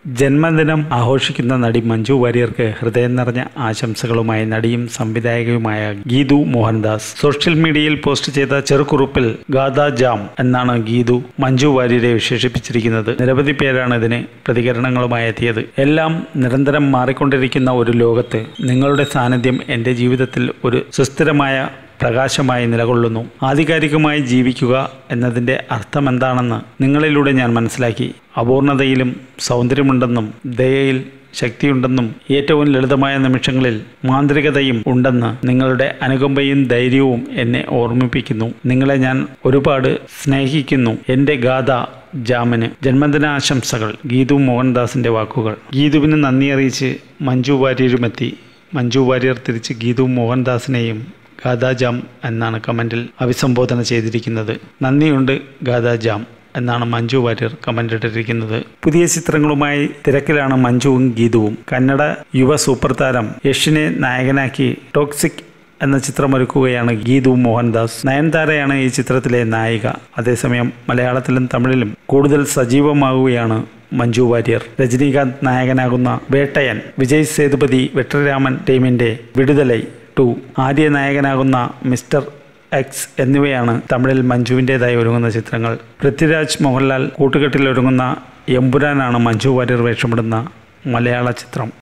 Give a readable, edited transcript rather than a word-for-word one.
ജന്മദിനം ആഘോഷിക്കുന്ന നടി മഞ്ജു വാര്യർക്ക് ഹൃദയം നിറഞ്ഞ ആശംസകളുമായി നടിയും സംവിധായകയുമായ ഗീതു മോഹൻദാസ് സോഷ്യൽ മീഡിയയിൽ പോസ്റ്റ് ചെയ്ത ചെറുകുറിപ്പിൽ ഗാഥാ ജാം എന്നാണ് ഗീതു മഞ്ജു വാര്യരെ വിശേഷിപ്പിച്ചിരിക്കുന്നത്. നിരവധി പേരാണ് ഇതിന് പ്രതികരണങ്ങളുമായി എത്തിയത്. എല്ലാം നിരന്തരം മാറിക്കൊണ്ടിരിക്കുന്ന ഒരു ലോകത്ത് നിങ്ങളുടെ സാന്നിധ്യം എൻ്റെ ജീവിതത്തിൽ ഒരു സുസ്ഥിരമായ പ്രകാശമായി നിലകൊള്ളുന്നു. ആധികാരികമായി ജീവിക്കുക എന്നതിൻ്റെ അർത്ഥമെന്താണെന്ന് നിങ്ങളിലൂടെ ഞാൻ മനസ്സിലാക്കി. അപൂർണതയിലും സൗന്ദര്യമുണ്ടെന്നും ദയയിൽ ശക്തിയുണ്ടെന്നും ഏറ്റവും ലളിതമായ നിമിഷങ്ങളിൽ മാന്ത്രികതയും ഉണ്ടെന്ന് നിങ്ങളുടെ അനുകമ്പയും ധൈര്യവും എന്നെ ഓർമ്മിപ്പിക്കുന്നു. നിങ്ങളെ ഞാൻ ഒരുപാട് സ്നേഹിക്കുന്നു. എൻ്റെ ഗാഥ ജാമിന് ജന്മദിനാശംസകൾ. ഗീതു മോഹൻദാസിൻ്റെ വാക്കുകൾ. ഗീതുവിന് നന്ദി അറിയിച്ച് മഞ്ജു വാര്യരുമെത്തി. മഞ്ജു വാര്യർ തിരിച്ച് ഗീതു മോഹൻദാസിനെയും ഗാഥാ ജാം എന്നാണ് കമൻറ്റിൽ അഭിസംബോധന ചെയ്തിരിക്കുന്നത്. നന്ദിയുണ്ട് ഗാഥാ ജാം എന്നാണ് മഞ്ജു വാര്യർ കമൻ്റ് ഇട്ടിരിക്കുന്നത്. പുതിയ ചിത്രങ്ങളുമായി തിരക്കിലാണ് മഞ്ജുവും ഗീതുവും. കന്നഡ യുവ സൂപ്പർ താരം യഷിനെ നായകനാക്കി ടോക്സിക് എന്ന ചിത്രമൊരുക്കുകയാണ് ഗീതു മോഹൻദാസ്. നയൻതാരയാണ് ഈ ചിത്രത്തിലെ നായിക. അതേസമയം മലയാളത്തിലും തമിഴിലും കൂടുതൽ സജീവമാവുകയാണ് മഞ്ജു വാര്യർ. രജനീകാന്ത് നായകനാകുന്ന വേട്ടയൻ, വിജയ് സേതുപതി വെട്രിരാമൻ ടീമിൻ്റെ വിടുതലൈ 2, ആര്യ നായകനാകുന്ന മിസ്റ്റർ എക്സ് എന്നിവയാണ് തമിഴിൽ മഞ്ജുവിൻ്റെതായി ഒരുങ്ങുന്ന ചിത്രങ്ങൾ. പൃഥ്വിരാജ് മോഹൻലാൽ കൂട്ടുകെട്ടിൽ ഒരുങ്ങുന്ന എമ്പുരാനാണ് മഞ്ജു വാര്യർ വേഷമിടുന്ന മലയാള ചിത്രം.